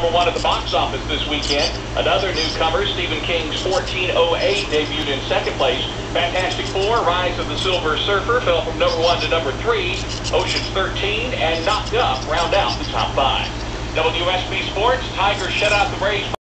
#1 at the box office this weekend. Another newcomer, Stephen King's 1408, debuted in second place. Fantastic Four, Rise of the Silver Surfer, fell from #1 to #3. Ocean's 13 and Knocked Up round out the top 5. WSB Sports, Tigers shut out the Braves.